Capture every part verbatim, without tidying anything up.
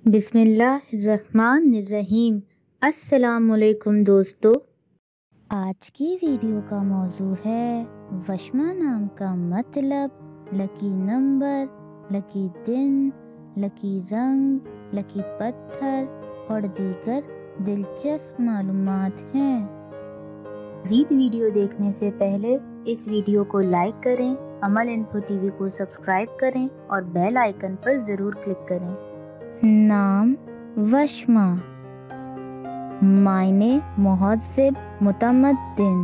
बिस्मिल्लाहिर्रहमानिर्रहीम। अस्सलामुअलैकुम दोस्तों, आज की वीडियो का मौजू है वशमा नाम का मतलब, लकी नंबर, लकी दिन, लकी रंग, लकी पत्थर और दीगर दिलचस्प मालूमात हैं। मज़ीद वीडियो देखने से पहले इस वीडियो को लाइक करें, अमल इन्फो टीवी को सब्सक्राइब करें और बेल आइकन पर ज़रूर क्लिक करें। नाम वशमा, मायने मुहज़्ज़िब मुतमद्दिन,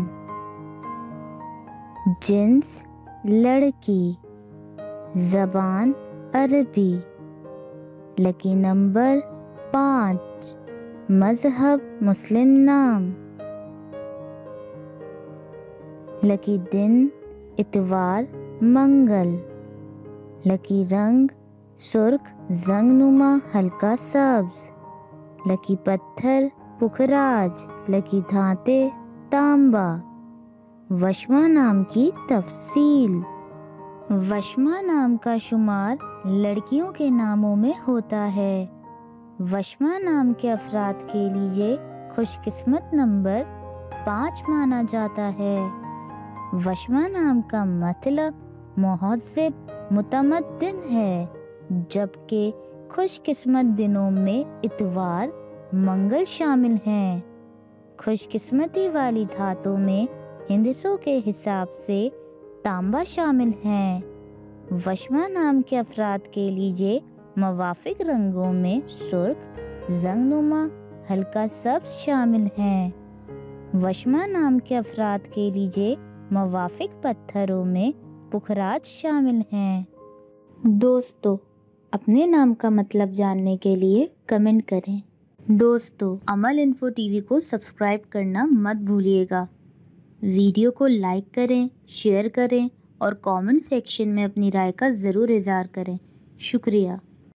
जिन्स लड़की, ज़बान अरबी, लकी नंबर पाँच, मज़हब मुस्लिम नाम, लकी दिन इतवार मंगल, लकी रंग सुर्ख जंगनुमा हल्का सब्ज, लकी पत्थर पुखराज, लकी धाते तांबा। वशमा नाम की तफसील। वशमा नाम का शुमार लड़कियों के नामों में होता है। वशमा नाम के अफराद के लिए खुशकिस्मत नंबर पाँच माना जाता है। वशमा नाम का मतलब मुहज़्ज़िब मुतमद्दिन है, जबकि खुशकिस्मत दिनों में इतवार मंगल शामिल हैं। खुशकिस्मती वाली धातों में हिंदसों के हिसाब से तांबा शामिल हैं। वशमा नाम के अफराद के लिए मवाफिक रंगों में सुर्ख, जंगनुमा, हल्का सब्ज शामिल हैं। वशमा नाम के अफराद के लिए मवाफिक पत्थरों में पुखराज शामिल हैं। दोस्तों, अपने नाम का मतलब जानने के लिए कमेंट करें। दोस्तों, अमल इन्फो टीवी को सब्सक्राइब करना मत भूलिएगा। वीडियो को लाइक करें, शेयर करें और कमेंट सेक्शन में अपनी राय का ज़रूर इज़हार करें। शुक्रिया।